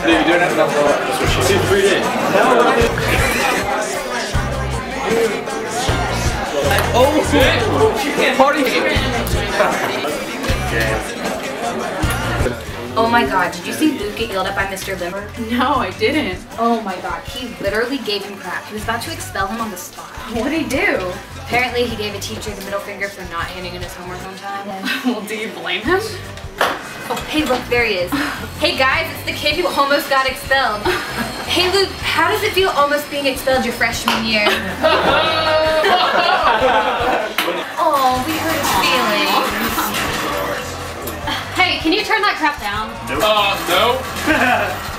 You're doing it? That's what she said. 3D. Oh! Party! Oh my god, did you see Luke get yelled at by Mr. Limber? No, I didn't. Oh my god, he literally gave him crap. He was about to expel him on the spot. What'd he do? Apparently he gave a teacher the middle finger for not handing in his homework on time. Well, do you blame him? Oh, hey look, there he is. Hey guys, it's the kid who almost got expelled. Hey Luke, how does it feel almost being expelled your freshman year? Oh, we hurt his feelings. Hey, can you turn that crap down? No.